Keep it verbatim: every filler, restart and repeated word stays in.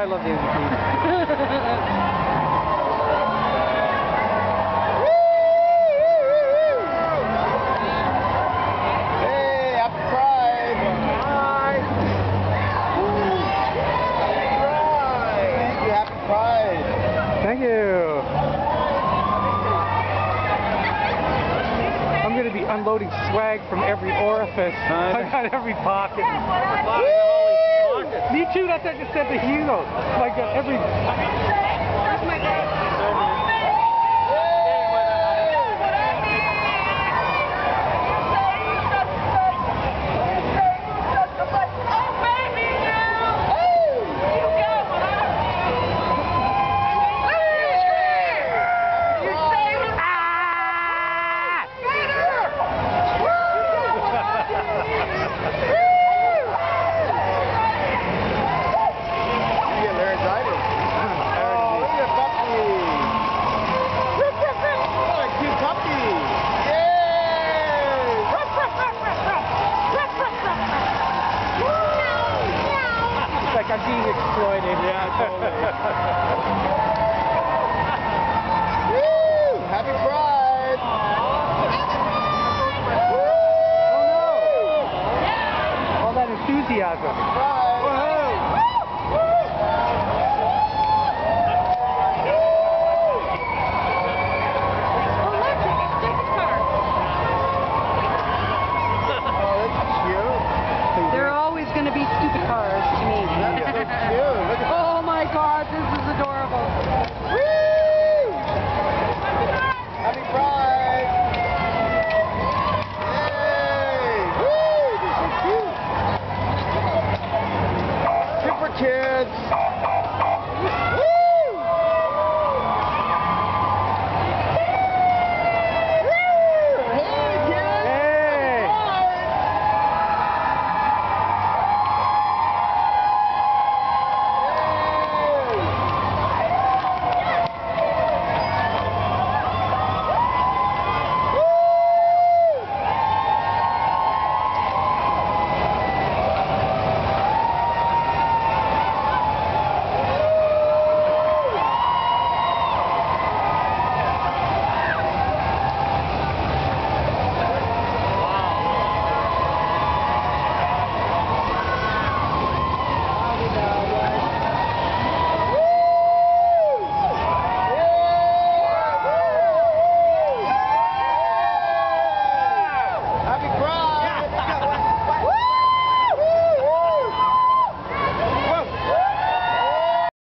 I love Daisy Keith. Hey, happy Pride! Pride! Thank you, happy Pride! Thank you. I'm going to be unloading swag from every orifice. I got every pocket. Me too, that's what I just said to Hugo. I got every...